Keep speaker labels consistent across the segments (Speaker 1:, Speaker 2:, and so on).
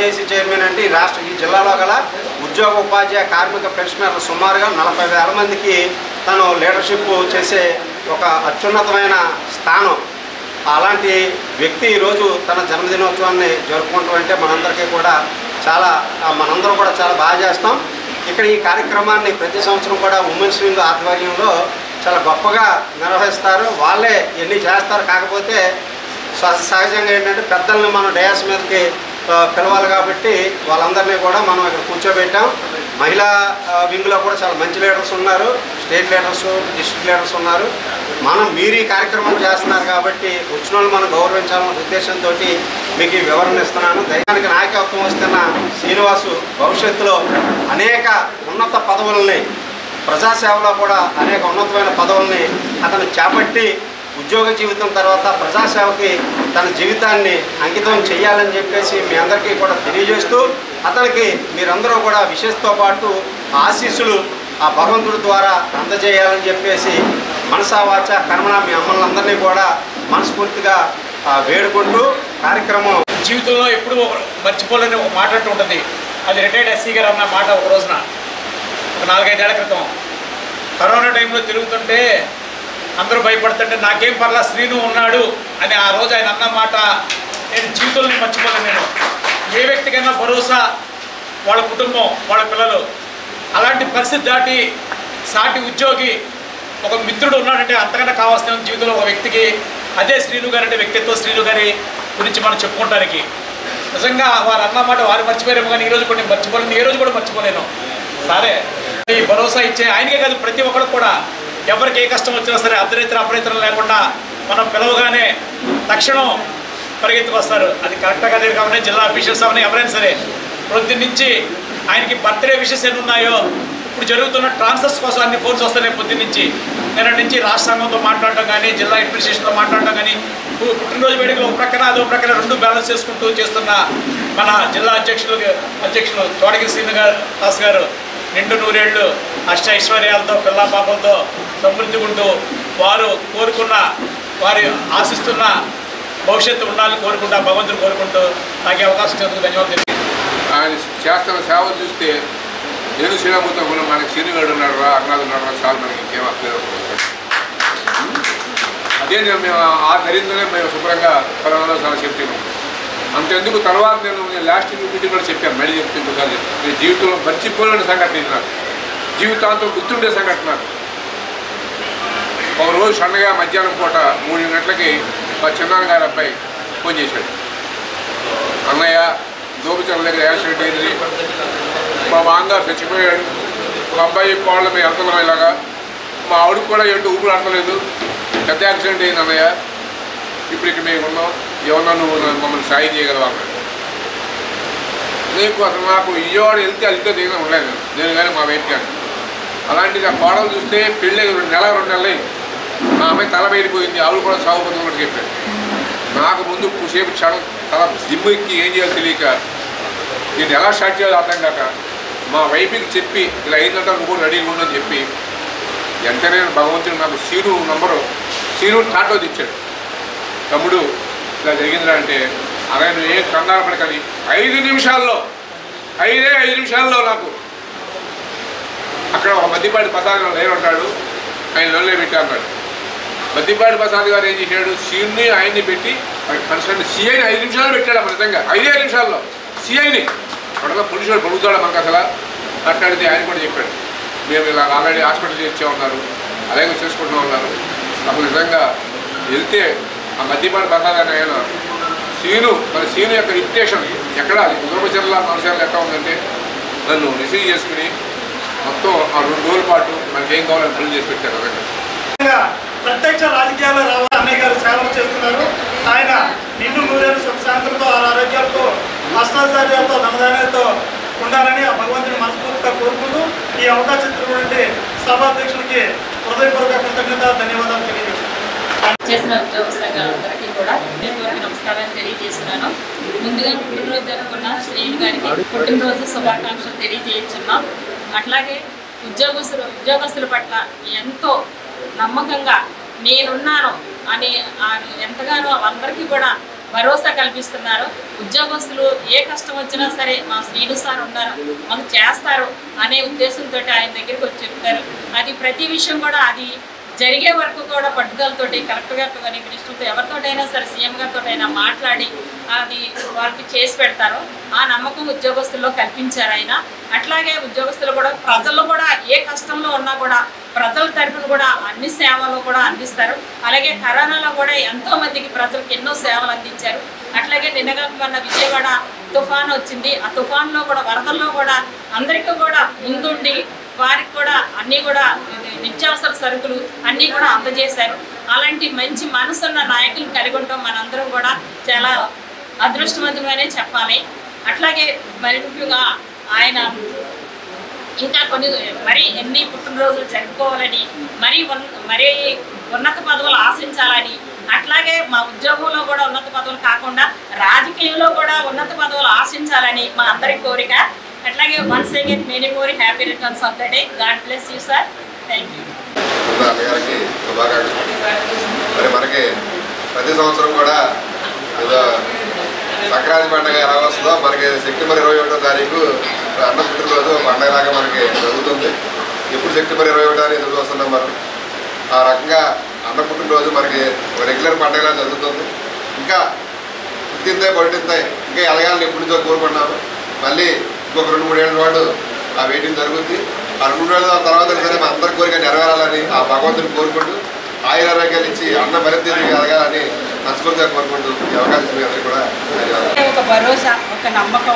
Speaker 1: JAC chairman అంటే ఈ జిల్లాలో గల ఉద్యోగ ఉపాధ్యాయ కార్మిక పెన్షనర్లు సుమారుగా 40,000 మందికి తను లీడర్షిప్ చేసే ఒక అత్యున్నతమైన స్థానం. అలాంటి వ్యక్తి ఈరోజు తన జన్మదినోత్సవాన్ని జరుపుకుంటూ అంటే మనందరం కూడా చాలా బాగా చేస్తాం. ఇక్కడ ఈ కార్యక్రమాన్ని ప్రతి సంవత్సరం కూడా ఉమెన్స్ వింగ్ ఆధ్వర్యంలో చాలా గొప్పగా నిర్వహిస్తారు. వాళ్ళే ఎన్ని చేస్తారు. కాకపోతే సహజంగా ఏంటంటే పెద్దల్ని మనం డయాస్ మీదకి పిలవాలి కాబట్టి వాళ్ళందరినీ కూడా మనం ఇక్కడ కూర్చోబెట్టాం. మహిళా వింగ్లో కూడా చాలా మంచి లీడర్స్ ఉన్నారు, స్టేట్ లీడర్స్, డిస్ట్రిక్ట్ లీడర్స్ ఉన్నారు. మీరు ఈ కార్యక్రమం చేస్తున్నారు కాబట్టి వచ్చిన వాళ్ళు మనం గౌరవించాలన్న ఉద్దేశంతో మీకు ఈ వివరణ ఇస్తున్నాను. దైవానికి నాయకత్వం వస్తున్న శ్రీనివాసు భవిష్యత్తులో అనేక ఉన్నత పదవుల్ని, ప్రజాసేవలో కూడా అనేక ఉన్నతమైన పదవుల్ని అతను చేపట్టి ఉద్యోగ జీవితం తర్వాత ప్రజాసేవకి తన జీవితాన్ని అంకితం చేయాలని చెప్పేసి మీ అందరికీ కూడా తెలియజేస్తూ, అతనికి మీరందరూ కూడా విశేషతో పాటు ఆశీస్సులు ఆ భగవంతుడి ద్వారా అందజేయాలని చెప్పేసి మనసా వాచ కర్మణ మీ అమ్మలందరినీ కూడా మనస్ఫూర్తిగా వేడుకుంటూ కార్యక్రమం
Speaker 2: జీవితంలో ఎప్పుడు మర్చిపోలేని ఒక మాట అంటూ ఉంటుంది. అది రిటైర్డ్ ఎస్సీ గారు అన్న మాట ఒక రోజున, ఒక 4-5 ఏళ్ల క్రితం కరోనా టైంలో తిరుగుతుంటే అందరూ భయపడుతుంటే నాకేం పర్లా శ్రీను ఉన్నాడు అని ఆ రోజు ఆయన అన్న మాట నేను జీవితంలో మర్చిపోలేను. నేను ఏ వ్యక్తికైనా భరోసా వాళ్ళ కుటుంబం, వాళ్ళ పిల్లలు. అలాంటి పరిస్థితి దాటి సాటి ఉద్యోగి ఒక మిత్రుడు ఉన్నాడంటే అంతకన్నా కావాల్సిన జీవితంలో ఒక వ్యక్తికి అదే శ్రీను గారు అంటే వ్యక్తిత్వం. శ్రీను గారి గురించి మనం చెప్పుకోవడానికి నిజంగా వారు అన్నమాట వారు మర్చిపోయారేమో కానీ ఈరోజు కూడా మర్చిపోలేను, ఏ రోజు కూడా మర్చిపోలేను. సరే ఈ భరోసా ఇచ్చే ఆయనకే కాదు ప్రతి ఒక్కరికి కూడా ఎవరికి ఏ కష్టం వచ్చినా సరే అర్ధరేతరం లేకుండా మనం పిలవగానే తక్షణం పరిగెత్తుకు వస్తారు. అది కరెక్ట్గా లేదు కాబట్టి జిల్లా అఫీషియల్స్ అవన్నీ ఎవరైనా సరే పొద్దున్న నుంచి ఆయనకి బర్త్డే విషెస్ ఎన్ని ఉన్నాయో ఇప్పుడు జరుగుతున్న ట్రాన్స్ఫర్స్ కోసం అన్ని ఫోన్స్ వస్తున్నాయి పొద్దున్న నుంచి. నిన్న నుంచి రాష్ట్ర సంఘంతో మాట్లాడటం కానీ జిల్లా అడ్మినిస్ట్రేషన్తో మాట్లాడటం కానీ పుట్టినరోజు వేడుకలు ఒక ప్రక్కన అదో ప్రక్కన రెండు బ్యాలెన్స్ చేసుకుంటూ చేస్తున్న మన జిల్లా అధ్యక్షులు చోడగిరి శ్రీనివాస్ గారు నిండు 100 ఏళ్ళు అష్ట ఐశ్వర్యాలతో పిల్లా పాపలతో సమృద్ధి ఉంటూ వారు కోరుకున్న వారి ఆశిస్తున్న భవిష్యత్తు ఉండాలని కోరుకుంటూ భగవంతుడు కోరుకుంటూ నాకు అవకాశం ఇచ్చినందుకు ధన్యవాదాలు.
Speaker 3: ఆయన చేస్తున్న సేవ చూస్తే నేను శ్రీరాముతో కూడా మనకి శ్రీనిగాడు ఉన్నాడు రా, అన్నాడు ఉన్నాడు రా, చాలు మనకి ఇంకేం అక్కలేదు. అదే మేము ఆ ధైర్యంతోనే మేము శుభ్రంగా కరోనాలో చాలా చెప్తాము. అంతెందుకు తర్వాత నేను లాస్ట్ మీటింగ్ కూడా చెప్పాను, మళ్ళీ చెప్తుంటాను. మీ జీవితంలో మర్చిపోలేని సంఘటన ఇది, నాకు జీవితాంతం గుర్తుండే సంఘటన. నాకు ఒక రోజు సన్నగా మధ్యాహ్నం పూట 3 గంటలకి మా చిన్నాన్నగారి అబ్బాయి ఫోన్ చేశాడు. అన్నయ్య దోపిచర్ల దగ్గర యాక్సిడెంట్ అయింది, మా మామగారు చచ్చిపోయాడు, మా అబ్బాయి కోళ్ళ మేము వెళ్తున్నాం ఇలాగా, మా ఆవిడకి కూడా ఏంటో ఊపిరి ఆడతలేదు, పెద్ద యాక్సిడెంట్ అయింది అన్నయ్య, ఇప్పుడు ఇక్కడ మేము ఉన్నాం, ఏమన్నా నువ్వు మమ్మల్ని సాయం చేయగలవా అన్నాడు. నీకు అసలు నాకు ఇయ్యవాడు వెళ్తే అల్లితో దిగిన ఉండలేదు నేను కానీ మా వైపు కానీ. అలాంటిది ఆ కోడలు చూస్తే పెళ్ళి 2 నెలలు మా అమ్మాయి తల బయటపోయింది, ఆవిడ కూడా సాగుపోతుంది కూడా చెప్పాడు. నాకు ముందు సేపు క్షణం తల దిమ్మెక్కి ఏం చేయాలో తెలియక నేను ఎలా స్టార్ట్ చేయాలో అర్థం కాక మా వైపుకి చెప్పి ఇలా అయిందంటే నువ్వు కూడా రెడీగా ఉండని చెప్పి వెంటనే భగవంతుడు నాకు సీను టాటో తెచ్చాడు. తమ్ముడు ఇలా జరిగిందిరా అంటే అరే నువ్వు ఏం కంగారు పడకని 5 నిమిషాల్లో నాకు అక్కడ ఒక మద్దిపాటి ప్రసాద్ లేరు ఉంటాడు, ఆయన లోన్లే పెట్టి అన్నాడు. మద్దిపాటి ప్రసాద్ గారు ఏం చేశాడు, సీన్ని ఆయన్ని పెట్టి కన్సల్ట్ సిఐని 5 నిమిషాలు పెట్టాడు. అమ్మ నిజంగా 5 నిమిషాల్లో సిఐని అట్లా పోలీసు వాడు పడుగుతాడు మనకు అసలు మాట్లాడితే ఆయన కూడా చెప్పాడు మేము ఇలా ఆల్రెడీ హాస్పిటల్ ఇచ్చామన్నారు, అలాగే చేసుకుంటున్నాం ఉన్నారు. అప్పుడు నిజంగా వెళ్తే ఆ మద్దిపాటి ప్రసాద్ అని ఆయన సీను యొక్క రిప్యుటేషన్ ఎక్కడ ఉదయపచర్ల మనసాలు ఎక్కడ ఉందంటే నన్ను రిసీవ్ చేసుకుని మొత్తం ఆ 2 రోజుల పాటు మనకి ఏం కావాలని బిల్డ్ చేసి పెట్టారు.
Speaker 4: అదే ప్రత్యక్ష రాజకీయాల్లో రావాలి అన్నయ్య గారు సేవలు చేస్తున్నారు. ఆయన నిండు 100 ఏళ్ళు సుఖశాంతులతో ఆరోగ్యాలతో అష్టాచార్యాలతో ధనధాన్యాలతో ఉండాలని ఆ భగవంతుని మనస్ఫూర్తిగా కోరుకుంటూ ఈ అవకాశం ఇచ్చినటువంటి సభాధ్యక్షులకి హృదయపూర్వక కృతజ్ఞత ధన్యవాదాలు తెలియజేస్తున్నాను.
Speaker 5: చేసిన ఉద్యోగ సంఘాలందరికీ కూడా నమస్కారాన్ని తెలియజేస్తున్నాను. ముందుగా పుట్టినరోజు జరుపుకున్న శ్రీను గారికి పుట్టినరోజు శుభాకాంక్షలు తెలియజేస్తున్నాం. అట్లాగే ఉద్యోగస్తుల పట్ల ఎంతో నమ్మకంగా నేనున్నాను అని ఎంతగానో అందరికీ కూడా భరోసా కల్పిస్తున్నారు. ఉద్యోగస్తులు ఏ కష్టం వచ్చినా సరే మా శ్రీను సార్ ఉన్నారు, మాకు చేస్తారు అనే ఉద్దేశంతో ఆయన దగ్గరికి వచ్చి చెప్తారు. అది ప్రతి విషయం కూడా అది జరిగే వరకు కూడా పట్టుదలతోటి కలెక్టర్ గారితో కానీ మినిస్టర్తో ఎవరితోటైనా సరే సీఎం గారితో అయినా మాట్లాడి అది వాళ్ళకి చేసి పెడతారు. ఆ నమ్మకం ఉద్యోగస్తుల్లో కల్పించారు ఆయన. అట్లాగే ఉద్యోగస్తులు కూడా ప్రజల్లో కూడా ఏ కష్టంలో ఉన్నా కూడా ప్రజల తరఫున కూడా అన్ని సేవలు కూడా అందిస్తారు. అలాగే కరోనాలో కూడా ఎంతోమందికి ప్రజలకు ఎన్నో సేవలు అందించారు. అట్లాగే నిన్నగా మొన్న విజయవాడ తుఫాను వచ్చింది. ఆ తుఫాన్లో కూడా వరదల్లో కూడా అందరికీ కూడా ముందుండి వారికి కూడా అన్నీ కూడా నిత్యావసర సరుకులు అన్నీ కూడా అందజేశారు. అలాంటి మంచి మనసున్న నాయకులు కలిగి ఉంటాం మనందరం కూడా చాలా అదృష్టవంతమనే చెప్పాలి. అట్లాగే మరి ముఖ్యంగా ఆయన ఇంకా కొన్ని మరీ ఎన్ని పుట్టినరోజులు జరుపుకోవాలని మరీ ఉన్నత పదవులు ఆశించాలని, అట్లాగే మా ఉద్యోగంలో కూడా ఉన్నత పదవులు కాకుండా రాజకీయంలో కూడా ఉన్నత పదవులు ఆశించాలని మా అందరి కోరిక. అట్లాగే once again many more happy returns of the day. God bless you sir. Thank you.
Speaker 6: గారికి శుభాకాంక్షలు. మరి మనకి ప్రతి సంవత్సరం కూడా ఏదో సంక్రాంతి పండుగ ఎలా వస్తుందో మనకి సెప్టెంబర్ 21వ తారీఖు అన్న పుట్టినరోజు పండుగలాగా మనకి జరుగుతుంది. ఎప్పుడు సెప్టెంబర్ 21 ఎదురు చూస్తున్నాం మనం. ఆ రకంగా అన్న పుట్టినరోజు మనకి రెగ్యులర్ పండుగలా జరుగుతుంది. ఇంకా పుట్టిందే పడుతుంటాయి ఇంకా ఎలగాలని ఎప్పటి నుంచో కోరుకున్నాము. మళ్ళీ ఇంకొక 2-3 ఏళ్ళ పాటు ఆ వెయిటింగ్ జరుగుద్ది. ఆ 2 ఏళ్ళ తర్వాత సరే మా అందరి కోరిక నెరవేరాలని ఆ భగవంతుని కోరుకుంటూ ఆయురారోగ్యాలు ఇచ్చి అన్న మరింత ఎదగాలని మనస్ఫూర్తిగా కోరుకుంటూ ఈ అవకాశం అందరికీ కూడా
Speaker 7: ఒక భరోసా, ఒక నమ్మకం,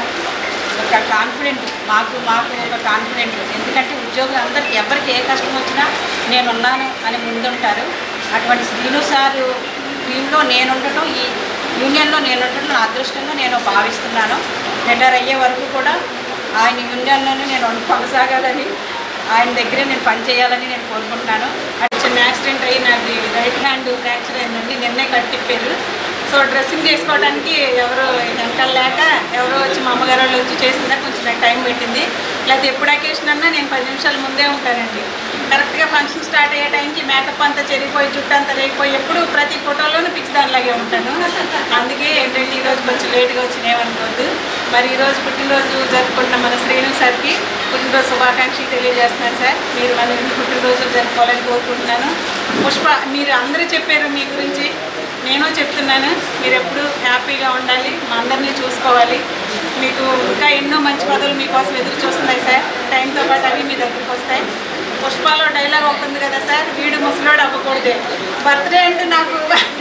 Speaker 7: ఒక కాన్ఫిడెంట్ మాకు ఒక కాన్ఫిడెంట్. ఎందుకంటే ఉద్యోగులు అందరికీ ఎవరికి ఏ కష్టం వచ్చినా నేనున్నాను అని ముందుంటారు. అటువంటి శ్రీను సారు టీంలో నేనుండటం, ఈ యూనియన్లో నేనుండటం నా అదృష్టంగా నేను భావిస్తున్నాను. రిటైర్ అయ్యే వరకు కూడా ఆయన యూనియన్లోనే నేను కొనసాగాలని, ఆయన దగ్గరే నేను పనిచేయాలని నేను కోరుకుంటున్నాను. అది చిన్న యాక్సిడెంట్ అయ్యి నాకు రైట్ హ్యాండ్ ఫ్రాక్చర్ అయిందండి. నిన్నే కట్టిప్పారు. సో డ్రెస్సింగ్ చేసుకోవడానికి ఎవరు వెనకాల లేక ఎవరో వచ్చి మా అమ్మగారు వాళ్ళు వచ్చి చేసిందా కొంచెం నాకు టైం పెట్టింది. లేకపోతే ఎప్పుడు అకేషన్ అన్నా నేను 10 నిమిషాల ముందే ఉంటానండి. కరెక్ట్గా ఫంక్షన్ స్టార్ట్ అయ్యే టైంకి మేకప్ అంతా చెరిగిపోయి జుట్టు అంతా లేకపోయి ఎప్పుడు ప్రతి ఫోటోలోనూ పిక్స్ దానిలాగే ఉంటాను. అందుకే ఏంటంటే ఈరోజు కొంచెం లేట్గా వచ్చినాయనుకోవద్దు. మరి ఈరోజు పుట్టినరోజు జరుపుకుంటున్న మన శ్రీను సార్కి పుట్టినరోజు శుభాకాంక్షలు తెలియజేస్తున్నాను సార్. మీరు మన పుట్టినరోజు జరుపుకోవాలని కోరుకుంటున్నాను. పుష్ప, మీరు అందరూ చెప్పారు మీ గురించి, నేను చెప్తున్నాను. మీరు ఎప్పుడు హ్యాపీగా ఉండాలి, మా అందరినీ చూసుకోవాలి. మీకు ఇంకా ఎన్నో మంచి పదవులు మీకోసం ఎదురు చూస్తున్నాయి సార్. టైంతో పాటు అవి మీ దగ్గరికి వస్తాయి. పుష్పలో డైలాగ్ ఉంటుంది కదా సార్, వీడు ముసలోడు అవ్వకూడదే. బర్త్డే అంటే నాకు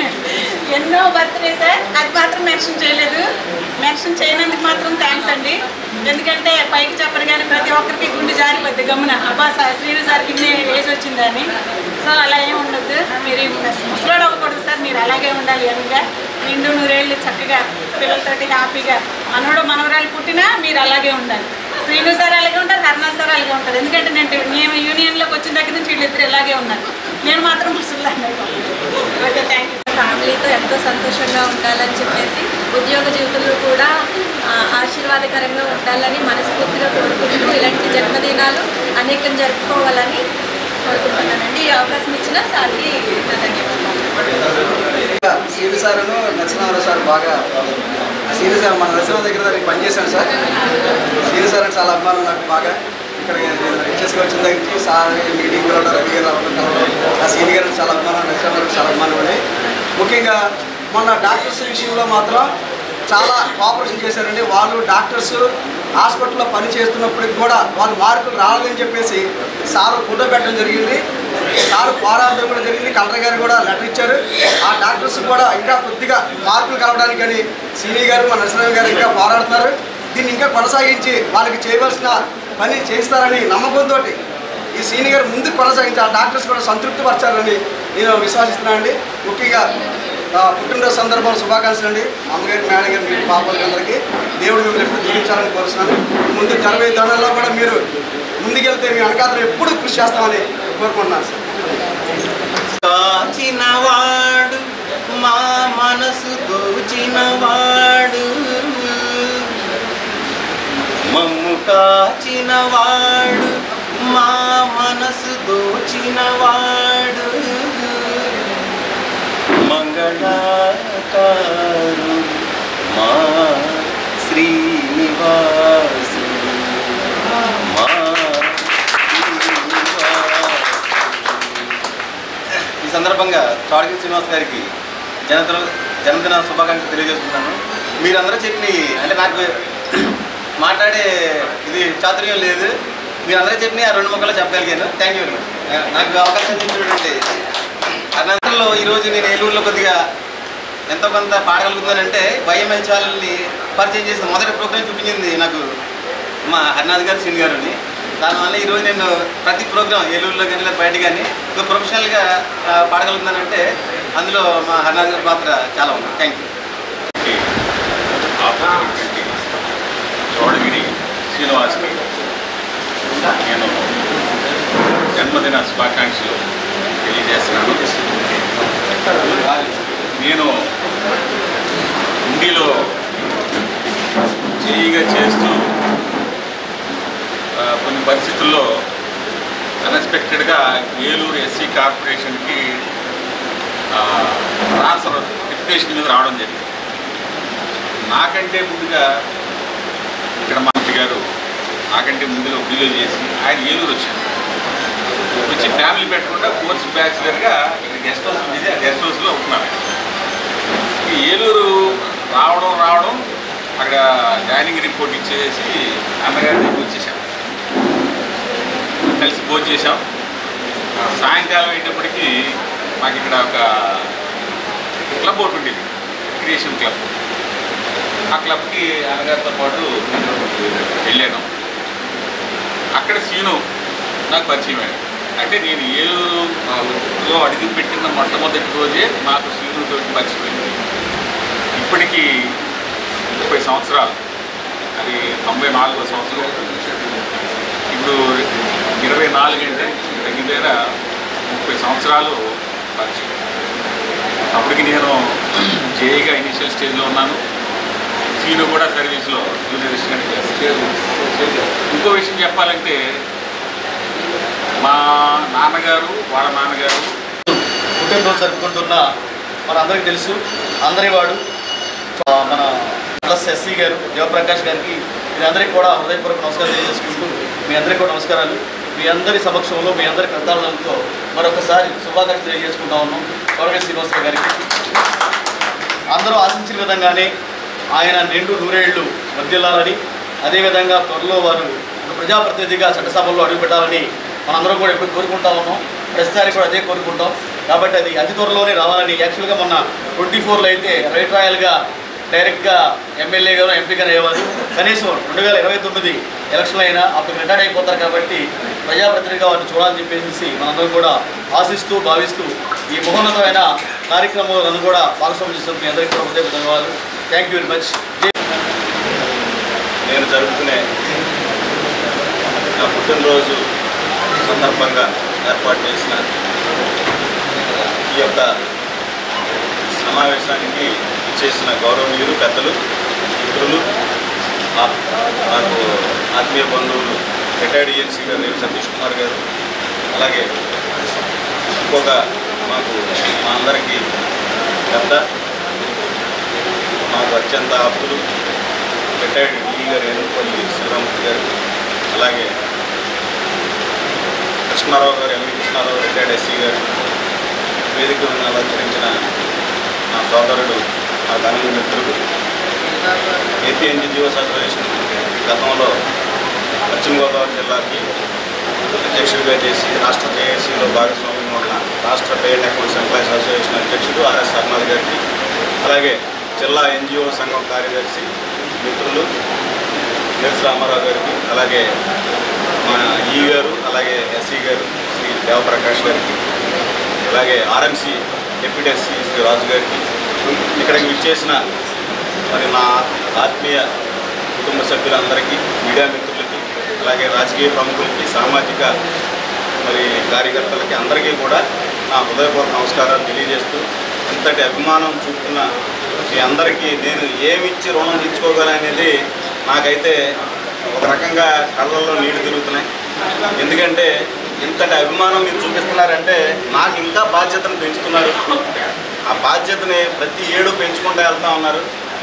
Speaker 7: ఎన్నో బర్త్డే సార్, అది మాత్రం మెన్షన్ చేయలేదు. మెన్షన్ చేయనందుకు మాత్రం థ్యాంక్స్ అండి. ఎందుకంటే పైకి చెప్పరు కానీ ప్రతి ఒక్కరికి గుండె జారిపోద్ది గమ్మున, అబ్బా శ్రీను సార్కి ఇన్ని ఏజ్ వచ్చిందని. సో అలా ఏమి ఉండద్దు. మీరు ముసలోడు అవ్వకూడదు సార్, మీరు అలాగే ఉండాలి. యంగ్గా 200 ఏళ్ళు చక్కగా పిల్లలతోటి హ్యాపీగా మనవడు మనవరాలు పుట్టినా మీరు అలాగే ఉండాలి. శ్రీను సార్ అలాగే ఉంటారు, హర్నా సార్ అలాగే ఉంటారు. ఎందుకంటే నేను యూనియన్లోకి వచ్చిన దగ్గర నుంచి వీళ్ళిద్దరు ఇలాగే ఉన్నారు. నేను మాత్రం ముసలాన్ని. Okay, thank you.
Speaker 8: ఫ్యామిలీతో ఎంతో సంతోషంగా ఉండాలని చెప్పేసి ఉద్యోగ జీవితంలో కూడా ఆశీర్వాదకరంగా ఉండాలని మనస్ఫూర్తిగా కోరుకుంటూ ఇలాంటి జన్మదినాలు అనేకం జరుపుకోవాలని కోరుకుంటున్నానండి. ఈ అవకాశం ఇచ్చిన సార్కి నా ధన్యవాదాలు.
Speaker 9: శ్రీను సార్ను నరసింహారావు సార్ బాగా, శ్రీను సార్ మన నరసింహ దగ్గర పనిచేశాను సార్. శ్రీను సార్ అంటే చాలా అభిమానం నాకు బాగా. ఇక్కడ హెచ్ఎస్కి వచ్చిన దగ్గర నుంచి సార్ మీటింగ్ కూడా రవి గారు రావడం, ఆ శ్రీని గారు చాలా అభిమానం, నరసింహారావు చాలా అభిమానం అండి. ముఖ్యంగా మొన్న డాక్టర్స్ విషయంలో మాత్రం చాలా కోఆపరేషన్ చేశారండి. వాళ్ళు డాక్టర్స్ హాస్పిటల్లో పని చేస్తున్నప్పటికి కూడా వాళ్ళు మార్కులు రావాలని చెప్పేసి సార్ ఫోటో పెట్టడం జరిగింది. సార్ పోరాటం కూడా జరిగింది. కలెక్టర్ గారు కూడా లెటర్ ఇచ్చారు. ఆ డాక్టర్స్ కూడా ఇంకా కొద్దిగా మార్కులు కలవడానికి అని సీని గారు మన నరసింహ గారు ఇంకా పోరాడుతున్నారు. దీన్ని ఇంకా కొనసాగించి వాళ్ళకి చేయవలసిన పని చేస్తారని నమ్మకంతో ఈ సీని గారు ముందుకు కొనసాగించి ఆ డాక్టర్స్ కూడా సంతృప్తి పరచాలని నేను విశ్వసిస్తున్నాను అండి. ముఖ్యంగా పుట్టినరోజు సందర్భంలో శుభాకాంక్షలు అండి. అమ్మగారి, మేడం గారు, మీ పాపలకి అందరికీ దేవుడు మిమ్మల్ని ఎప్పుడు దీవించాలని కోరుతున్నాను. ముందు 40 దండల్లో కూడా మీరు ముందుకెళ్తే మీ వెనకాతలు ఎప్పుడు కృషి చేస్తామని కోరుకుంటున్నాను సార్.
Speaker 10: కాచినవాడు మా మనసు దోచినవాడు, మమ్ము కాచినవాడు మా మనసు దోచినవాడు, మంగళాకారుడు మా శ్రీనివాసు మా ఈ సందర్భంగా చోడగిరి శ్రీనివాస్ గారికి జన్మదిన శుభాకాంక్షలు తెలియజేస్తున్నాను. మీరందరూ చెప్పి అంటే నాకు మాట్లాడే ఇది చాతుర్యం లేదు, మీరందరూ చెప్పి ఆ 2 ముక్కలు చెప్పగలిగాను. Thank you very much. నాకు అవకాశం ఇచ్చినటువంటి అనంతరంలో ఈరోజు నేను ఏలూరులో కొద్దిగా ఎంతో కొంత పాడగలుగుతున్నానంటే వైఎంహెచ్ వాళ్ళని పరిచయం చేసిన మొదటి ప్రోగ్రాం చూపించింది నాకు మా హరినాథ్ గారు శ్రీని గారు అని. దానివల్ల ఈరోజు నేను ప్రతి ప్రోగ్రాం ఏలూరులో కానీ లేదా బయట కానీ ఒక ప్రొఫెషనల్గా పాడగలుగుతున్నానంటే అందులో మా హరినాథ్ గారి పాత్ర చాలా ఉంది. Thank you.
Speaker 11: చోడగిరి శ్రీనివాస్కి నేను జన్మదిన శుభాకాంక్షలు తెలియజేస్తున్నాను. నేను హిందీలో చేయిగా చేస్తూ కొన్ని పరిస్థితుల్లో అన్ఎక్స్పెక్టెడ్గా ఏలూరు ఎస్సీ కార్పొరేషన్కి ట్రాన్స్ఫర్ డిప్యుటేషన్ మీద రావడం జరిగింది. నాకంటే ముందుగా ఇక్కడ మంత్రి గారు నాకంటే ముందుగా ఉద్యోగం చేసి ఆయన ఏలూరు వచ్చారు. వచ్చి ఫ్యామిలీ పెట్టకుండా కోర్స్ బ్యాచులర్గా ఇక్కడ గెస్ట్ హౌస్ ఉండేది, ఆ గెస్ట్ హౌస్లో ఉంటున్నారు. ఏలూరు రావడం అక్కడ జాయినింగ్ రిపోర్ట్ ఇచ్చేసి అన్నగారి దగ్గరికి వచ్చేసాం. కలిసి భోజనం చేసాం. సాయంకాలం అయ్యేటప్పటికీ మాకు ఇక్కడ ఒక క్లబ్ ఒకటి ఉండేది, రిక్రియేషన్ క్లబ్. ఆ క్లబ్కి అన్నగారితో పాటు వెళ్ళాను. అక్కడ సీను నాకు పరిచయం అయ్యాడు. అంటే నేను ఏలూరులో అడుగు పెట్టిన మొట్టమొదటి రోజే నాకు సీనుతో పరిచయం. ఇప్పటికీ 30 సంవత్సరాలు, అది 94వ సంవత్సరం. ఇప్పుడు 24 అంటే దగ్గర దగ్గర 30 సంవత్సరాలు పరిచయం. అప్పటికి నేను జేఈగా ఇనిషియల్ స్టేజ్లో ఉన్నాను. సీను కూడా సర్వీస్లో జూనియర్ అసిస్టెంట్ చేస్తాను. ఇంకో విషయం చెప్పాలంటే మా నాన్నగారు వాళ్ళ నాన్నగారు
Speaker 9: పుట్టినరోజు జరుపుకుంటున్న మనందరికీ తెలుసు, అందరి వాడు మన ప్లస్ ఎస్సీ గారు దేవప్రకాష్ గారికి మీ అందరికీ కూడా హృదయపూర్వక నమస్కారం తెలియజేసుకుంటూ మీ అందరికీ కూడా నమస్కారాలు. మీ అందరి సమక్షంలో మీ అందరి పెద్దలతో మరొకసారి శుభాకాంక్షలు తెలియజేసుకుంటా ఉన్నాం చోడగిరి శ్రీనివాసరావు గారికి. అందరూ ఆశించిన విధంగానే ఆయన నిండు నూరేళ్లు వర్ధిల్లాలని, అదేవిధంగా త్వరలో వారు ఒక ప్రజాప్రతినిధిగా చట్టసభల్లో అడుగుపెట్టాలని మనందరం కూడా ఎప్పుడు కోరుకుంటా ఉన్నాం. ప్రతిసారి కూడా అదే కోరుకుంటాం. కాబట్టి అది అతి త్వరలోనే రావాలని. యాక్చువల్గా మొన్న 24లో అయితే రైట్ రాయల్గా డైరెక్ట్గా ఎమ్మెల్యేగానో ఎంపీగానో అయ్యేవారు. కనీసం 2029 ఎలక్షన్లు అయినా అప్పుడు రిటైర్డ్ అయిపోతారు. కాబట్టి ప్రజాప్రతినిధిగా వారిని చూడాలని చెప్పేసి మనందరం కూడా ఆశిస్తూ భావిస్తూ ఈ మహోన్నతమైన కార్యక్రమంలో నన్ను కూడా భాగస్వామ్యం చేసిన మీ అందరికీ కూడా హృదయపూర్వక ధన్యవాదాలు. Thank you very much.
Speaker 10: నేను జరుపుకునే నా పుట్టినరోజు సందర్భంగా ఏర్పాటు చేసిన ఈ యొక్క సమావేశానికి ఇచ్చేసిన గౌరవనీయులు, పెద్దలు, మిత్రులు, నాకు ఆత్మీయ బంధువులు రిటైర్డ్ ఈఎన్సీ గారు రేపు సతీష్ కుమార్ గారు, అలాగే ఇంకొక మాకు మా అందరికీ పెద్ద, మాకు అత్యంత ఆప్తులు రిటైర్డ్ ఈ గారు ఏనుపల్లి శ్రీరామూర్తి గారు, అలాగే కృష్ణారావు గారు, ఎంవి కృష్ణారావు రిటైర్డ్ ఎస్సీ గారు, వేదికలను అలంకరించిన నా సోదరుడు, నా ఘనమైన మిత్రుడు, ఏపీ ఎన్జిఓస్ అసోసియేషన్ గతంలో పశ్చిమ గోదావరి జిల్లాకి అధ్యక్షుడిగా చేసి రాష్ట్ర జేఏసీలో భాగస్వామ్యంగా ఉన్న రాష్ట్ర పేడ్ అకౌంట్స్ ఎంప్లాయీస్ అసోసియేషన్ అధ్యక్షుడు ఆర్ఎస్ హర్నాథ్ గారికి, అలాగే జిల్లా ఎన్జిఓ సంఘం కార్యదర్శి మిత్రులు ఎస్ రామారావు గారికి, అలాగే మా ఈ గారు, అలాగే ఎస్సీ గారు శ్రీ దేవప్రకాష్ గారికి, అలాగే RMC deputy SC Shri Raju గారికి, ఇక్కడికి విచ్చేసిన మరి నా ఆత్మీయ కుటుంబ సభ్యులందరికీ, మీడియా మిత్రులకి, అలాగే రాజకీయ ప్రముఖులకి, సామాజిక మరి కార్యకర్తలకి అందరికీ కూడా నా హృదయపూర్వక నమస్కారాలు తెలియజేస్తూ, ఇంతటి అభిమానం చూపుతున్న మీ అందరికీ నేను ఏమిచ్చి రుణం తీర్చుకోగలనేది నాకైతే ఒక రకంగా కళ్ళల్లో నీళ్లు తిరుగుతున్నాయి. ఎందుకంటే ఇంతటి అభిమానం మీరు చూపిస్తున్నారంటే నాకు ఇంకా బాధ్యతను పెంచుతున్నారు. ఆ బాధ్యతని ప్రతి ఏడు పెంచుకుంటూ వెళ్తూ ఉన్నారు.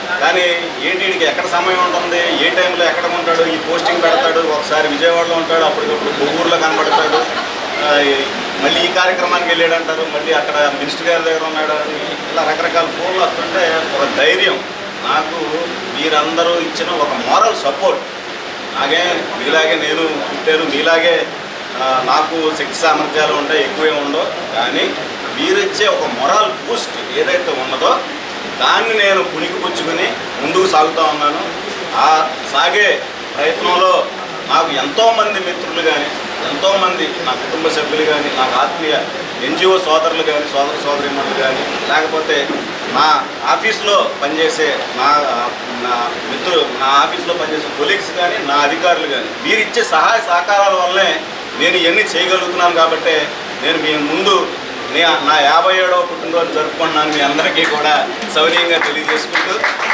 Speaker 10: కానీ ఏంటి వీడికి ఎక్కడ సమయం ఉంటుంది, ఏ టైంలో ఎక్కడ ఉంటాడు, ఈ పోస్టింగ్ పెడతాడు, ఒకసారి విజయవాడలో ఉంటాడు, అప్పటికప్పుడు కొవ్వూరులో కనబడతాడు, మళ్ళీ ఈ కార్యక్రమానికి వెళ్ళాడు అంటారు, మళ్ళీ అక్కడ మినిస్టర్ గారి దగ్గర ఉన్నాడు అని ఇలా రకరకాల ఫోన్లు వస్తుంటే ఒక ధైర్యం, నాకు మీరందరూ ఇచ్చిన ఒక మోరల్ సపోర్ట్. నాగే మీలాగే నేను పుట్టాను, మీలాగే నాకు శక్తి సామర్థ్యాలు ఉంటాయి, ఎక్కువే ఉండవు, కానీ మీరు ఇచ్చే ఒక మొరల్ బూస్ట్ ఏదైతే ఉన్నదో దాన్ని నేను పుణికిపుచ్చుకుని ముందుకు సాగుతూ ఉన్నాను. ఆ సాగే ప్రయత్నంలో నాకు ఎంతోమంది మిత్రులు కానీ, ఎంతోమంది నా కుటుంబ సభ్యులు కానీ, నాకు ఆత్మీయ ఎన్జిఓ సోదరులు కానీ, సోదరీమణులు కానీ, లేకపోతే నా ఆఫీస్లో పనిచేసే నా మిత్రులు, నా ఆఫీస్లో పనిచేసే కొలీగ్స్ కానీ, నా అధికారులు కానీ, వీరిచ్చే సహాయ సహకారాల వల్లనే నేను ఇవన్నీ చేయగలుగుతున్నాను. కాబట్టి నేను మీ ముందు నా 57వ పుట్టినరోజు జరుపుకున్నాను మీ అందరికీ కూడా సౌనీయంగా తెలియజేసుకుంటూ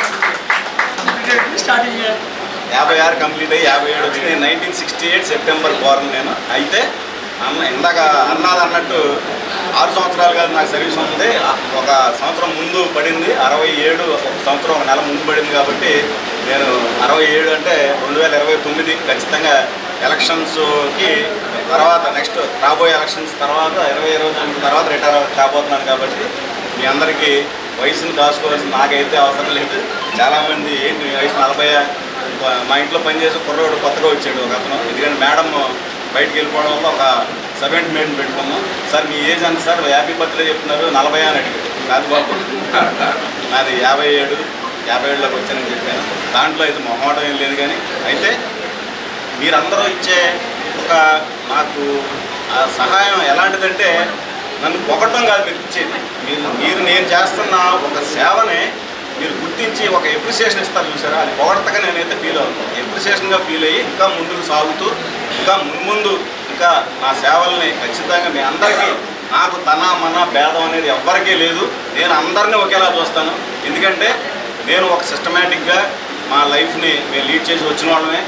Speaker 10: 56 కంప్లీట్ అయ్యి 57 వచ్చి నేను 1968 సెప్టెంబర్ బోర్న్ నేను. అయితే ఇందాక అన్నట్టు 6 సంవత్సరాలు కాదు నాకు సర్వీస్ ఉంది, ఒక సంవత్సరం ముందు పడింది 67, ఒక సంవత్సరం ఒక నెల ముందు పడింది. కాబట్టి నేను 67 అంటే 2029 ఖచ్చితంగా ఎలక్షన్స్కి తర్వాత నెక్స్ట్ రాబోయే ఎలక్షన్స్ తర్వాత 2029 తర్వాత రిటైర్ కాబోతున్నాను. కాబట్టి మీ అందరికీ వయసును కాసుకోవాల్సిన నాకైతే అవసరం లేదు. చాలామంది ఏంటి వయసు 40, మా ఇంట్లో పనిచేసే కుర్రోడు కొత్తగా వచ్చాడు ఒక అతను, ఎందుకంటే మేడం బయటికి వెళ్ళిపోవడం వల్ల ఒక సర్వెంట్ మేడ్ని పెట్టుకున్నాం. సార్ మీ ఏజ్ అంత సార్, హ్యాపీ బర్త్డే చెప్తున్నారు, 40 అని అడిగాడు. కాదు బాబు నాది 57లోకి వచ్చానని చెప్పాను. దాంట్లో అయితే మొహమాటం ఏం లేదు. కానీ అయితే మీరందరూ ఇచ్చే ఒక నాకు సహాయం ఎలాంటిదంటే నన్ను పొగట్టం కాదు మీరు ఇచ్చేది, మీరు నేను చేస్తున్న ఒక సేవనే మీరు గుర్తించి ఒక ఎప్రిసియేషన్ ఇస్తారు చూసారా, అది పొగడతగా నేనైతే ఫీల్ అవుతాను. ఎప్రిసియేషన్గా ఫీల్ అయ్యి ఇంకా ముందుకు సాగుతూ ఇంకా మున్ముందు ఇంకా నా సేవల్ని ఖచ్చితంగా మీ అందరికీ, నాకు తన మన భేదం అనేది ఎవ్వరికీ లేదు, నేను అందరినీ ఒకేలా చూస్తాను. ఎందుకంటే నేను ఒక సిస్టమేటిక్గా మా లైఫ్ని మేము లీడ్ చేసి వచ్చిన వాళ్ళమే.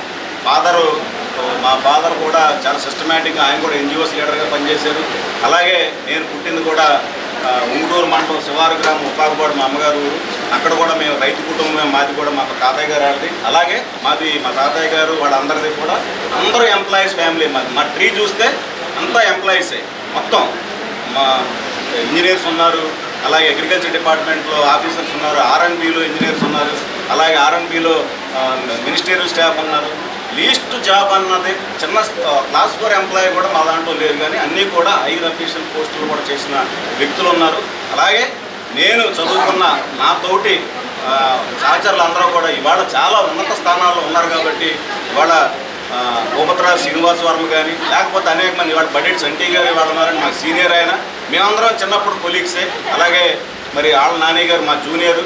Speaker 10: మా ఫాదర్ కూడా చాలా సిస్టమేటిక్గా, ఆయన కూడా ఎన్జిఓస్ లీడర్గా పనిచేశారు. అలాగే నేను పుట్టింది కూడా ఉంగుటూరు మండలం శివారు గ్రామం ఉపాకపాడు మా అమ్మగారు ఊరు. అక్కడ కూడా మేము రైతు కుటుంబమే, మాది కూడా మా తాతయ్య గారు ఆడది. అలాగే మాది మా తాతయ్య గారు వాళ్ళందరిది కూడా అందరూ ఎంప్లాయీస్ ఫ్యామిలీ. మా ట్రీ చూస్తే అంతా ఎంప్లాయీసే మొత్తం. మా ఇంజనీర్స్ ఉన్నారు, అలాగే అగ్రికల్చర్ డిపార్ట్మెంట్లో ఆఫీసర్స్ ఉన్నారు, R&Bలో ఇంజనీర్స్ ఉన్నారు, అలాగే R&Bలో మినిస్టరియల్ స్టాఫ్ ఉన్నారు. లీస్ట్ జాబ్ అన్నది చిన్న క్లాస్ 4 ఎంప్లాయీ కూడా మా దాంట్లో లేరు. కానీ అన్నీ కూడా హైర్ అఫీషియల్ పోస్టులు కూడా చేసిన వ్యక్తులు ఉన్నారు. అలాగే నేను చదువుకున్న నా తోటి సహచరులు అందరూ కూడా ఇవాళ చాలా ఉన్నత స్థానాల్లో ఉన్నారు. కాబట్టి ఇవాళ భూపతిరాజు శ్రీనివాస్ వర్మ కానీ, లేకపోతే అనేక మంది ఇవాళ బడ్డెట్ సంటీ గారు ఇవాళ ఉన్నారని మాకు సీనియర్ ఆయన, మేమందరం చిన్నప్పుడు కొలీగ్సే. అలాగే మరి ఆళ్ళ నాని గారు మా జూనియరు,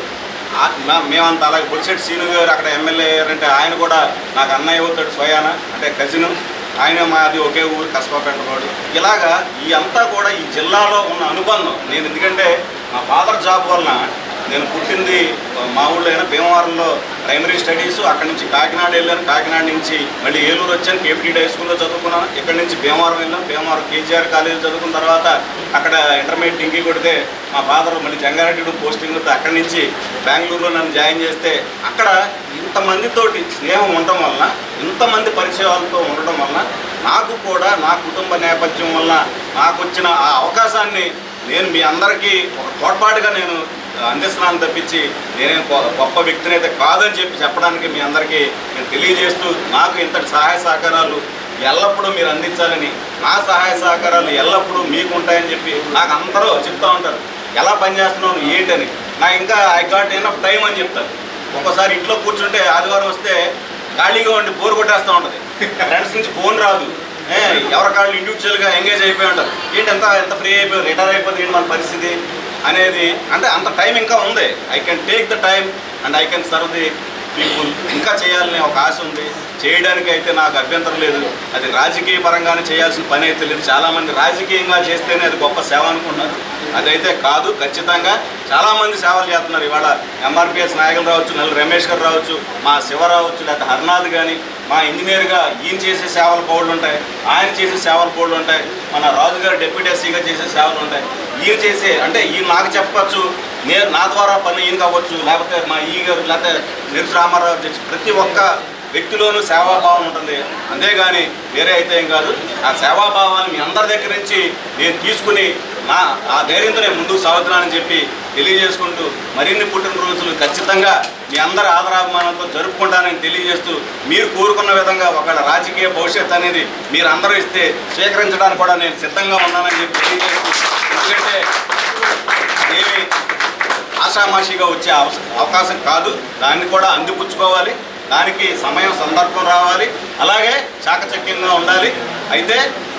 Speaker 10: మేమంతా. అలాగే బొలిశెట్టి సీను గారు అక్కడ ఎమ్మెల్యే అయ్యారంటే ఆయన కూడా నాకు అన్నయ్య అవుతాడు, స్వయాన అంటే కజిను. ఆయన మాది ఒకే ఊరు కసబాపేట రోడ్డు. ఇలాగా ఈ అంతా కూడా ఈ జిల్లాలో ఉన్న అనుబంధం. నేను ఎందుకంటే మా ఫాదర్ జాబ్ వలన నేను పుట్టింది మా ఊళ్ళో అయినా భీమవరంలో ప్రైమరీ స్టడీస్, అక్కడి నుంచి కాకినాడ వెళ్ళాను, కాకినాడ నుంచి మళ్ళీ ఏలూరు వచ్చాను, కేపీటీ హై స్కూల్లో చదువుకున్నాను. ఇక్కడి నుంచి భీమవరం వెళ్ళాను, భీమవరం KGR కాలేజీ చదువుకున్న తర్వాత అక్కడ ఇంటర్మీడియట్ డింకి కొడితే మా ఫాదర్ మళ్ళీ జంగారెడ్డి పోస్టింగ్ వస్తే అక్కడి నుంచి బెంగళూరులో నన్ను జాయిన్ చేస్తే అక్కడ ఇంతమందితోటి స్నేహం ఉండటం వలన, ఇంతమంది పరిచయాలతో ఉండడం వలన నాకు కూడా నా కుటుంబ నేపథ్యం వలన నాకు వచ్చిన ఆ అవకాశాన్ని నేను మీ అందరికీ ఒక తోడ్పాటుగా నేను అందిస్తున్నాను తప్పించి నేనేం గొప్ప వ్యక్తిని అయితే కాదని చెప్పడానికి మీ అందరికీ నేను తెలియజేస్తూ, నాకు ఇంతటి సహాయ సహకారాలు ఎల్లప్పుడూ మీరు అందించాలని, నా సహాయ సహకారాలు ఎల్లప్పుడూ మీకు ఉంటాయని చెప్పి నాకు అందరూ చెప్తూ ఉంటారు. ఎలా పనిచేస్తున్నావు ఏంటని. నాకు ఇంకా ఐ గాట్ ఎనఫ్ టైం అని చెప్తాను. ఒక్కోసారి ఇంట్లో కూర్చుంటే ఆదివారం వస్తే ఖాళీగా ఉండి బోర్ కొట్టేస్తూ ఉంటుంది, ఫ్రెండ్స్ నుంచి ఫోన్ రాదు, ఎవరి కాళ్ళు ఇండివిజువల్గా ఎంగేజ్ అయిపోయి ఉంటారు. ఏంటి ఎంత ఫ్రీ అయిపోయి రిటైర్ అయిపోతే ఏంటి మన పరిస్థితి అనేది. అంటే అంత టైం ఇంకా ఉంది. I can take the time and I can serve the people. ఇంకా చేయాలనే ఒక ఆశ ఉంది, చేయడానికి అయితే నాకు అభ్యంతరం లేదు. అది రాజకీయ పరంగానే చేయాల్సిన పని అయితే లేదు. చాలామంది రాజకీయంగా చేస్తేనే అది గొప్ప సేవ అనుకున్నారు, అదైతే కాదు. ఖచ్చితంగా చాలామంది సేవలు చేస్తున్నారు. ఇవాళ MRPS నాయకులు రావచ్చు, నల్లు రమేష్ గారు రావచ్చు, మా శివ రావచ్చు, లేకపోతే హర్నాథ్ కానీ, మా ఇంజనీర్గా ఈయన చేసే సేవల పౌడ్లు ఉంటాయి, ఆయన చేసే సేవల పౌడ్లు ఉంటాయి, మన రాజు గారు డిప్యూటీ SCగా చేసే సేవలు ఉంటాయి. ఈయన చేసే అంటే ఈయన నాకు చెప్పచ్చు, నేను నా ద్వారా పని ఈయన కావచ్చు, లేకపోతే మా ఈ గారు, లేకపోతే నిర్స్ రామారావు చేసి ప్రతి ఒక్క వ్యక్తిలోనూ సేవాభావం ఉంటుంది. అంతేగాని వేరే అయితే ఏం కాదు. ఆ సేవాభావాన్ని మీ అందరి దగ్గర నుంచి నేను తీసుకుని ఆ ధైర్యంతో నేను ముందుకు సాగుతున్నానని చెప్పి తెలియజేసుకుంటూ మరిన్ని పుట్టినరోజులు ఖచ్చితంగా మీ అందరి ఆదరాభిమానంతో జరుపుకుంటానని తెలియజేస్తూ మీరు కోరుకున్న విధంగా ఒకళ్ళ రాజకీయ భవిష్యత్తు అనేది మీరు అందరూ ఇస్తే స్వీకరించడానికి కూడా నేను సిద్ధంగా ఉన్నానని చెప్పి తెలియజేస్తూ, ఎందుకంటే ఏమి ఆషామాషిగా వచ్చే అవకాశం కాదు, దాన్ని కూడా అందిపుచ్చుకోవాలి. దానికి సమయం సందర్భం రావాలి, అలాగే చాకచక్యంగా ఉండాలి. అయితే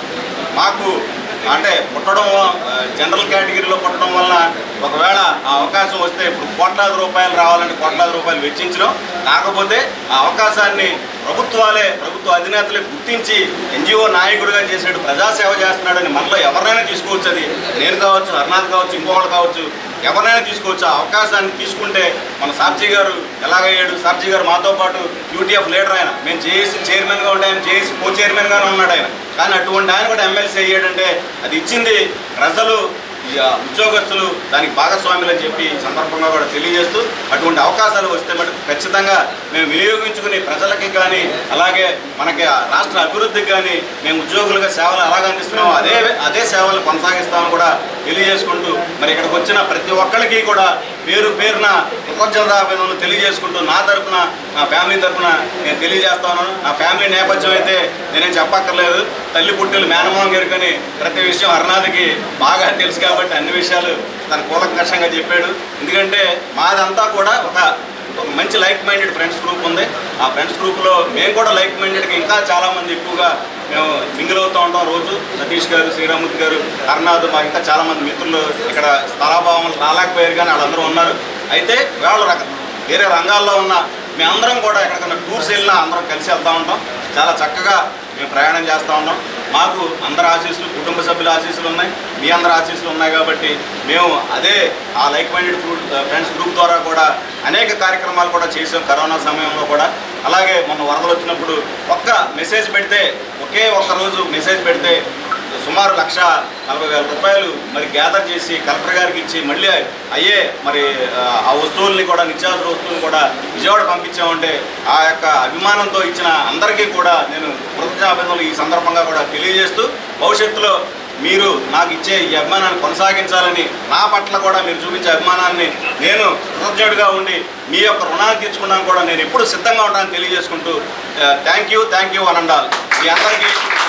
Speaker 10: మాకు అంటే పుట్టడం జనరల్ కేటగిరీలో పుట్టడం వల్ల ఒకవేళ ఆ అవకాశం వస్తే ఇప్పుడు కోట్లాది రూపాయలు రావాలంటే కోట్లాది రూపాయలు వెచ్చించడం, కాకపోతే ఆ అవకాశాన్ని ప్రభుత్వ అధినేతలే గుర్తించి ఎన్జిఓ నాయకుడిగా చేసాడు, ప్రజాసేవ చేస్తున్నాడని మనలో ఎవరినైనా తీసుకోవచ్చు. అది నేను కావచ్చు, హర్నాథ్ కావచ్చు, ఇంకోళ్ళు కావచ్చు, ఎవరినైనా తీసుకోవచ్చు. ఆ అవకాశాన్ని తీసుకుంటే మన సాబ్జీ గారు ఎలాగయ్యాడు, సాబ్జీ గారు మాతో పాటు యూటీఎఫ్ లీడర్ ఆయన, మేము జేఏసీ చైర్మన్గా ఉంటే ఆయన జేఏసీ కో చైర్మన్గానే ఉన్నాడు ఆయన. కానీ అటువంటి ఆయన కూడా ఎమ్మెల్సీ అయ్యాడంటే అది ఇచ్చింది ప్రజలు, ఉద్యోగస్తులు దానికి భాగస్వాములు అని చెప్పి సందర్భంగా కూడా తెలియజేస్తూ, అటువంటి అవకాశాలు వస్తే మటుకు ఖచ్చితంగా మేము వినియోగించుకుని ప్రజలకి కానీ అలాగే మనకి రాష్ట్ర అభివృద్ధికి కానీ మేము ఉద్యోగులుగా సేవలు ఎలాగ అందిస్తున్నామో అదే సేవలు కొనసాగిస్తామని కూడా తెలియజేసుకుంటూ, మరి ఇక్కడికి వచ్చిన ప్రతి ఒక్కరికి కూడా పేరున కృతజ్ఞతాభినందనలు తెలియజేసుకుంటూ నా తరఫున, నా ఫ్యామిలీ తరఫున నేను తెలియజేస్తాను. నా ఫ్యామిలీ నేపథ్యం అయితే నేనేం చెప్పక్కర్లేదు. తల్లి పుట్టిలు మేనమామ గారికని ప్రతి విషయం హర్నాథ్కి బాగా తెలుసు కాబట్టి అన్ని విషయాలు తన కూలంకషంగా చెప్పాడు. ఎందుకంటే మాదంతా కూడా ఒక మంచి లైక్ మైండెడ్ ఫ్రెండ్స్ గ్రూప్ ఉంది. ఆ ఫ్రెండ్స్ గ్రూప్లో మేము కూడా లైక్ మైండెడ్గా ఇంకా చాలామంది ఎక్కువగా మేము మింగిల్ అవుతూ ఉంటాం. రోజు సతీష్ గారు, శ్రీరామూర్తి గారు, హర్నాథ్, మాకు ఇంకా చాలామంది మిత్రులు ఇక్కడ స్థలాభావం రాలేకపోయారు కానీ వాళ్ళందరూ ఉన్నారు. అయితే వాళ్ళు వేరే రంగాల్లో ఉన్న మేమందరం కూడా ఎక్కడికైనా టూర్స్ వెళ్ళినా అందరం కలిసి వెళ్తూ ఉంటాం. చాలా చక్కగా మేము ప్రయాణం చేస్తూ ఉన్నాం. మాకు అందరి ఆశీస్సులు, కుటుంబ సభ్యుల ఆశీస్సులు ఉన్నాయి, మీ అందరి ఆశీస్సులు ఉన్నాయి కాబట్టి మేము అదే ఆ లైక్ మైండెడ్ ఫ్రెండ్స్ గ్రూప్ ద్వారా కూడా అనేక కార్యక్రమాలు కూడా చేసాం కరోనా సమయంలో కూడా. అలాగే మొన్న వరదలు వచ్చినప్పుడు ఒక్క మెసేజ్ పెడితే, ఒకే ఒక్క రోజు మెసేజ్ పెడితే సుమారు 1,40,000 రూపాయలు మరి గ్యాదర్ చేసి కలెక్టర్ గారికి ఇచ్చి మళ్ళీ అయ్యే మరి ఆ వస్తువుల్ని కూడా, నిత్యావసర వస్తువులు కూడా విజయవాడ పంపించామంటే ఆ యొక్క అభిమానంతో ఇచ్చిన అందరికీ కూడా నేను కృతజ్ఞతాభినందనలు ఈ సందర్భంగా కూడా తెలియజేస్తూ, భవిష్యత్తులో మీరు నాకు ఇచ్చే ఈ అభిమానాన్ని కొనసాగించాలని, నా పట్ల కూడా మీరు చూపించే అభిమానాన్ని నేను కృతజ్ఞుడిగా ఉండి మీ యొక్క రుణాన్ని తీర్చుకున్నాను కూడా నేను ఎప్పుడు సిద్ధంగా ఉంటానని తెలియజేసుకుంటూ థ్యాంక్ యూ అనండాలి. మీ అందరికీ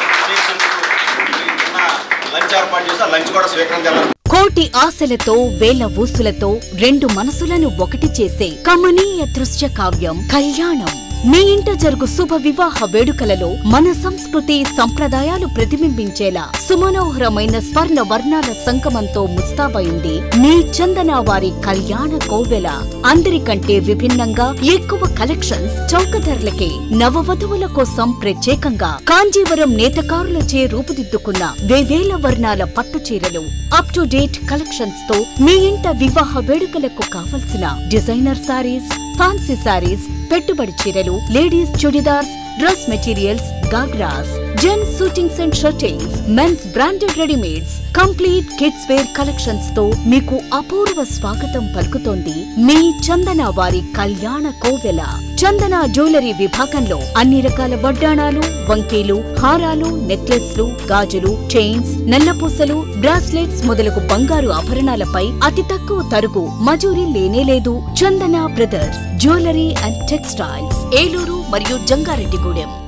Speaker 10: లంచ్ ఏర్పాటు చేసి లంచ్ కూడా స్వీకరించాలి.
Speaker 12: కోటి ఆశలతో వేల ఊసులతో రెండు మనసులను ఒకటి చేసే కమనీయ దృశ్య కావ్యం కళ్యాణం. మీ ఇంట జరుగు శుభ వివాహ వేడుకలలో మన సంస్కృతి సంప్రదాయాలు ప్రతిబింబించేలా సుమనోహరమైన స్వర్ణ వర్ణాల సంగమంతో ముస్తాబైంది మీ చందన వారి కళ్యాణ కోవెల. అందరికంటే విభిన్నంగా ఎక్కువ కలెక్షన్స్ చౌక ధరలకే నవవధువుల కోసం ప్రత్యేకంగా కాంజీవరం నేతకారులచే రూపుదిద్దుకున్న వేవేల వర్ణాల పట్టు చీరలు, అప్ టు డేట్ కలెక్షన్స్ తో మీ ఇంట వివాహ వేడుకలకు కావలసిన డిజైనర్ సారీస్, ఫ్యాన్సీ సారీస్, పెట్టుబడి చీరలు, ladies churidars, dress materials, ghagras, gents suitings and shirtings, men's branded readymades, complete kids wear collections తో మీకు అపూర్వ స్వాగతం పలుకుతోంది మీ చందన వారి కళ్యాణ కోవెల. చందన జ్యువెలరీ విభాగంలో అన్ని రకాల వడ్డాణాలు, వంకీలు, హారాలు, నెక్లెస్లు, గాజులు, చైన్స్, నల్లపూసలు, బ్రాస్లెట్స్ మొదలగు బంగారు ఆభరణాలపై అతి తక్కువ తరుగు మజూరీ లేనేలేదు. Chandana brothers jewellery and textiles, Eluru మరియు జంగారెడ్డిగూడెం.